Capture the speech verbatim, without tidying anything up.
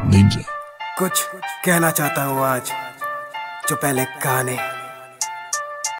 Danger. कुछ कहना चाहता हूँ आज जो पहले कहा नहीं।